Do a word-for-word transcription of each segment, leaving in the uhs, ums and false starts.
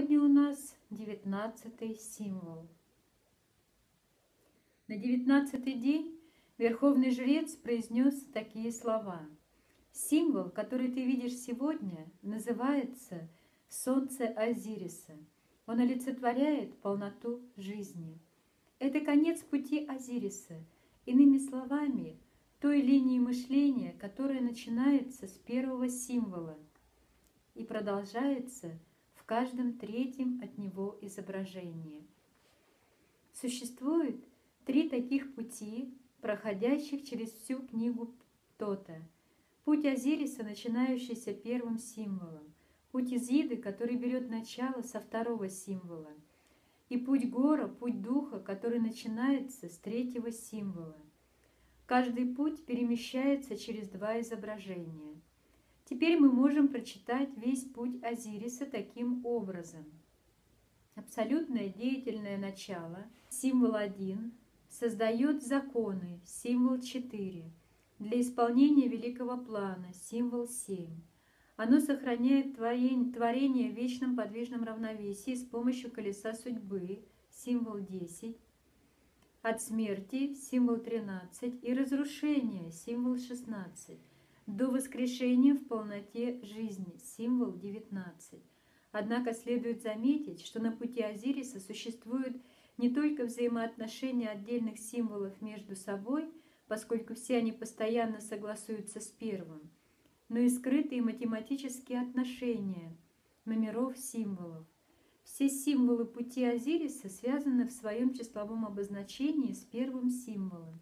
Сегодня у нас девятнадцатый символ. На девятнадцатый день Верховный Жрец произнес такие слова. Символ, который ты видишь сегодня, называется Солнце Азириса. Он олицетворяет полноту жизни. Это конец пути Азириса, иными словами, той линии мышления, которая начинается с первого символа и продолжается в каждом третьем от него изображении. Существует три таких пути, проходящих через всю книгу Тота. Путь Азириса, начинающийся первым символом, путь Изиды, который берет начало со второго символа, и путь Гора, путь Духа, который начинается с третьего символа. Каждый путь перемещается через два изображения. Теперь мы можем прочитать весь путь Азириса таким образом. Абсолютное деятельное начало, символ один, создает законы, символ четыре, для исполнения великого плана, символ семь. Оно сохраняет творение в вечном подвижном равновесии с помощью колеса судьбы, символ десять, от смерти, символ тринадцать, и разрушения, символ шестнадцать, до воскрешения в полноте жизни, символ девятнадцать. Однако следует заметить, что на пути Азириса существуют не только взаимоотношения отдельных символов между собой, поскольку все они постоянно согласуются с первым, но и скрытые математические отношения номеров символов. Все символы пути Азириса связаны в своем числовом обозначении с первым символом.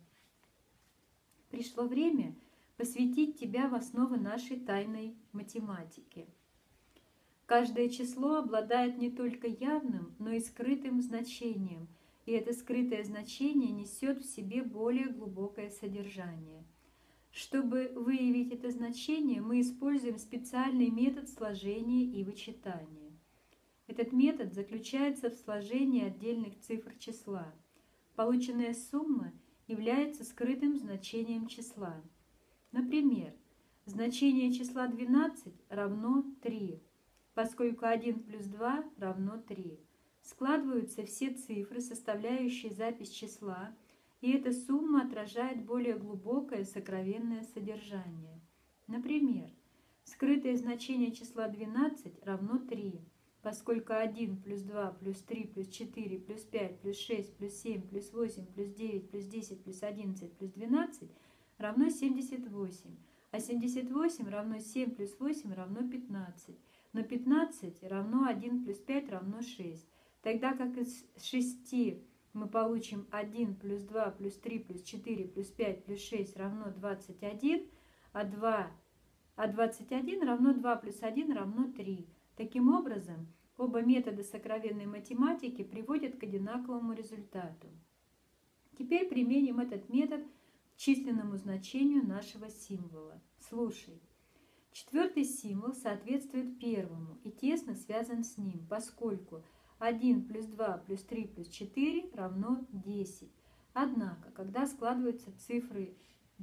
Пришло время посвятить тебя в основы нашей тайной математики. Каждое число обладает не только явным, но и скрытым значением, и это скрытое значение несет в себе более глубокое содержание. Чтобы выявить это значение, мы используем специальный метод сложения и вычитания. Этот метод заключается в сложении отдельных цифр числа. Полученная сумма является скрытым значением числа. Например, значение числа двенадцать равно три, поскольку один плюс два равно три. Складываются все цифры, составляющие запись числа, и эта сумма отражает более глубокое сокровенное содержание. Например, скрытое значение числа двенадцать равно три, поскольку один плюс два плюс три плюс четыре плюс пять плюс шесть плюс семь плюс восемь плюс девять плюс десять плюс одиннадцать плюс двенадцать равно семьдесят восемь, а семьдесят восемь равно семь плюс восемь равно пятнадцать, но пятнадцать равно один плюс пять равно шесть, тогда как из шести мы получим один плюс два плюс три плюс четыре плюс пять плюс шесть равно двадцать один, а, два, а двадцать один равно два плюс один равно три. Таким образом, оба метода сокровенной математики приводят к одинаковому результату. Теперь применим этот метод к численному значению нашего символа. Слушай. Четвертый символ соответствует первому и тесно связан с ним, поскольку один плюс два плюс три плюс четыре равно десять. Однако, когда складываются цифры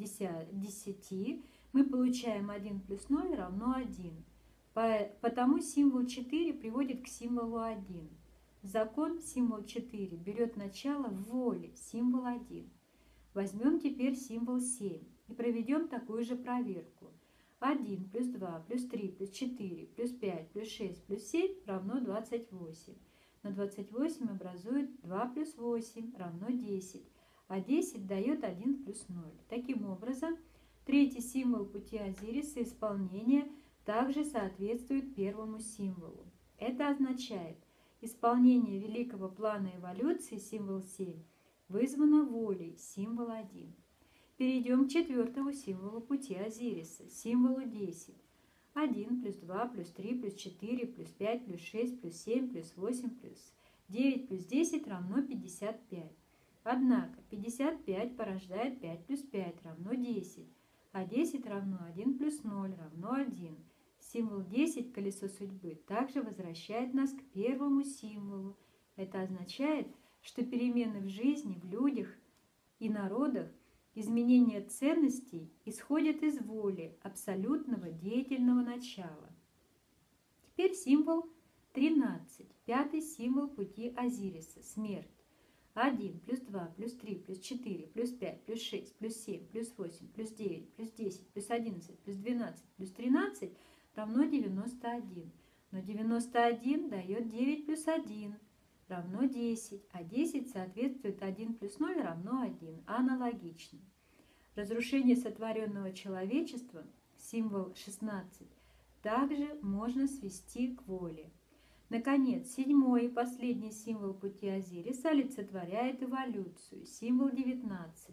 десяти, мы получаем один плюс ноль равно один. Потому символ четыре приводит к символу один. Закон символ четыре берет начало в воле символ один. Возьмем теперь символ семь и проведем такую же проверку. один плюс два плюс три плюс четыре плюс пять плюс шесть плюс семь равно двадцать восемь. Но двадцать восемь образует два плюс восемь равно десять, а десять дает один плюс ноль. Таким образом, третий символ пути Азириса исполнения также соответствует первому символу. Это означает, исполнение великого плана эволюции, символ семь, вызвано волей, символ один. Перейдем к четвертому символу пути Азириса, символу десять. один плюс два плюс три плюс четыре плюс пять плюс шесть плюс семь плюс восемь плюс девять плюс десять равно пятьдесят пять. Однако пятьдесят пять порождает пять плюс пять равно десять, а десять равно один плюс ноль равно один. Символ десять, колесо судьбы, также возвращает нас к первому символу. Это означает, что перемены в жизни, в людях и народах, изменение ценностей исходит из воли абсолютного деятельного начала. Теперь символ тринадцать, Пятый символ пути Азириса – смерть. один плюс два плюс три плюс четыре плюс пять плюс шесть плюс семь плюс восемь плюс девять плюс десять плюс одиннадцать плюс двенадцать плюс тринадцать равно девяносто один. Но девяносто один дает девять плюс один равно десять, а десять соответствует один плюс ноль равно один. Аналогично. Разрушение сотворенного человечеством, символ шестнадцать, также можно свести к воле. Наконец, седьмой и последний символ пути Азириса олицетворяет эволюцию, символ девятнадцать.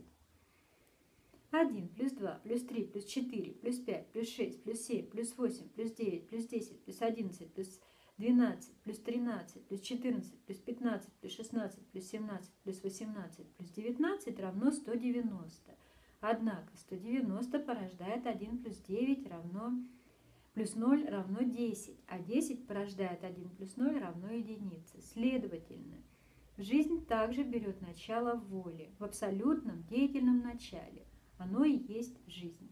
один плюс два плюс три плюс четыре плюс пять плюс шесть плюс семь плюс восемь плюс девять плюс десять плюс одиннадцать плюс двенадцать плюс тринадцать плюс четырнадцать плюс пятнадцать плюс шестнадцать плюс семнадцать плюс восемнадцать плюс девятнадцать равно сто девяносто. Однако сто девяносто порождает один плюс девять равно плюс ноль равно десять, а десять порождает один плюс ноль равно единице. Следовательно, жизнь также берет начало в воле, в абсолютном деятельном начале. Оно и есть жизнь.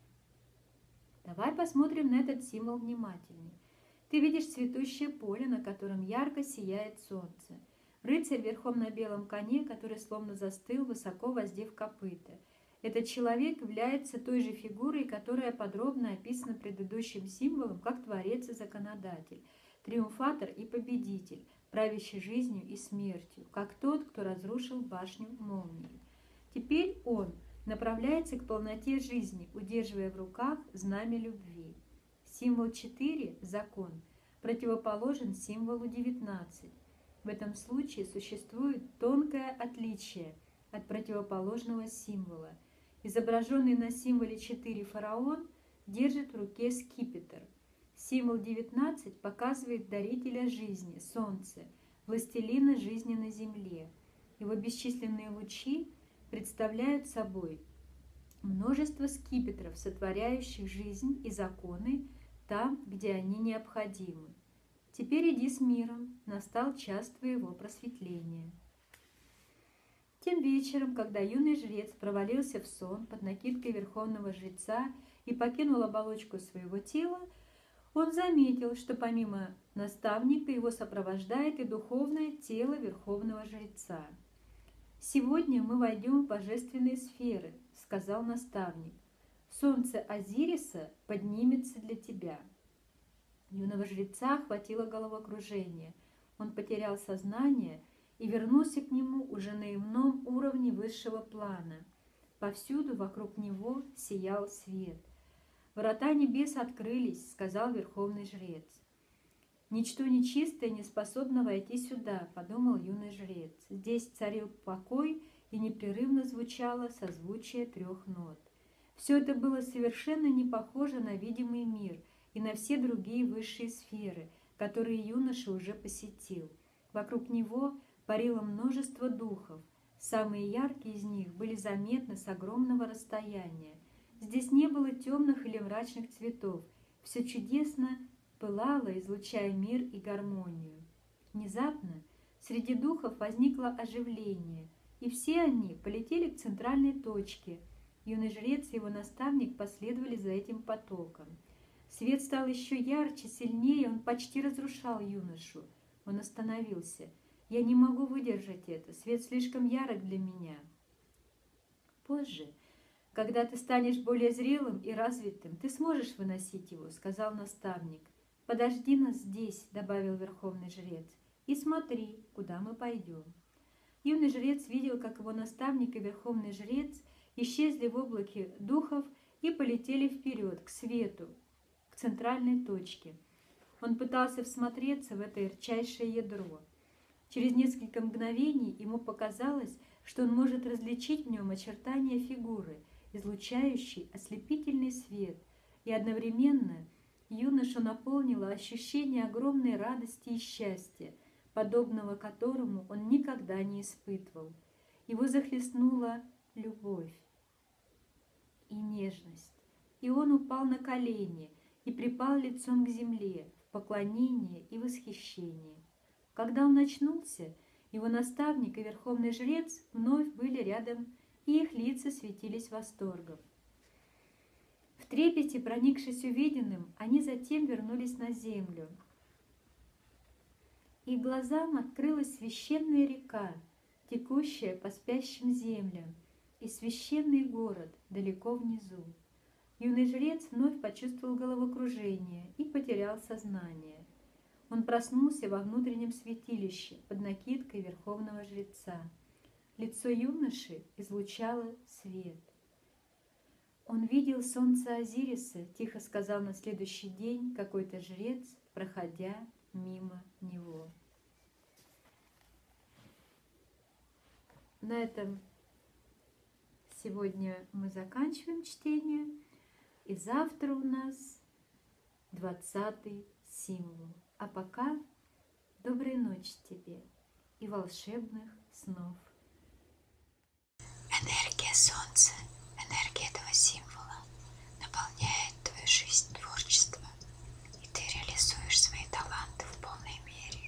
Давай посмотрим на этот символ внимательнее. Ты видишь цветущее поле, на котором ярко сияет солнце. Рыцарь верхом на белом коне, который словно застыл, высоко воздев копыта. Этот человек является той же фигурой, которая подробно описана предыдущим символом как Творец и Законодатель, Триумфатор и Победитель, правящий жизнью и смертью, как тот, кто разрушил башню молнии. Теперь он направляется к полноте жизни, удерживая в руках знамя любви. Символ четыре – закон, противоположен символу девятнадцать. В этом случае существует тонкое отличие от противоположного символа. Изображенный на символе четыре фараон держит в руке скипетр. Символ девятнадцать показывает дарителя жизни, солнце, властелина жизни на земле. Его бесчисленные лучи представляют собой множество скипетров, сотворяющих жизнь и законы там, где они необходимы. Теперь иди с миром, настал час твоего просветления. Тем вечером, когда юный жрец провалился в сон под накидкой верховного жреца и покинул оболочку своего тела, он заметил, что помимо наставника его сопровождает и духовное тело верховного жреца. «Сегодня мы войдем в божественные сферы», — сказал наставник. «Солнце Азириса поднимется для тебя». Юного жреца охватило головокружение. Он потерял сознание и вернулся к нему уже на ином уровне высшего плана. Повсюду вокруг него сиял свет. «Врата небес открылись», — сказал верховный жрец. «Ничто нечистое не способно войти сюда», — подумал юный жрец. Здесь царил покой и непрерывно звучало созвучие трех нот. Все это было совершенно не похоже на видимый мир и на все другие высшие сферы, которые юноша уже посетил. Вокруг него парило множество духов. Самые яркие из них были заметны с огромного расстояния. Здесь не было темных или мрачных цветов. Все чудесно пылало, излучая мир и гармонию. Внезапно среди духов возникло оживление, и все они полетели к центральной точке. Юный жрец и его наставник последовали за этим потоком. Свет стал еще ярче, сильнее, он почти разрушал юношу. Он остановился. «Я не могу выдержать это, свет слишком ярок для меня». «Позже, когда ты станешь более зрелым и развитым, ты сможешь выносить его», — сказал наставник. «Подожди нас здесь», — добавил верховный жрец, — «и смотри, куда мы пойдем». Юный жрец видел, как его наставник и верховный жрец исчезли в облаке духов и полетели вперед, к свету, к центральной точке. Он пытался всмотреться в это ярчайшее ядро. Через несколько мгновений ему показалось, что он может различить в нем очертания фигуры, излучающей ослепительный свет, и одновременно юношу наполнило ощущение огромной радости и счастья, подобного которому он никогда не испытывал. Его захлестнула любовь и нежность, и он упал на колени и припал лицом к земле в поклонении и восхищении. Когда он очнулся, его наставник и верховный жрец вновь были рядом, и их лица светились восторгом. В трепете, проникшись увиденным, они затем вернулись на землю. и глазам открылась священная река, текущая по спящим землям, и священный город далеко внизу. Юный жрец вновь почувствовал головокружение и потерял сознание. Он проснулся во внутреннем святилище под накидкой верховного жреца. Лицо юноши излучало свет. «Он видел солнце Азириса», — тихо сказал на следующий день какой-то жрец, проходя мимо него. На этом сегодня мы заканчиваем чтение, и завтра у нас двадцатый символ. А пока доброй ночи тебе и волшебных снов. Энергия солнца, энергия этого символа наполняет твою жизнь творчеством, и ты реализуешь свои таланты в полной мере.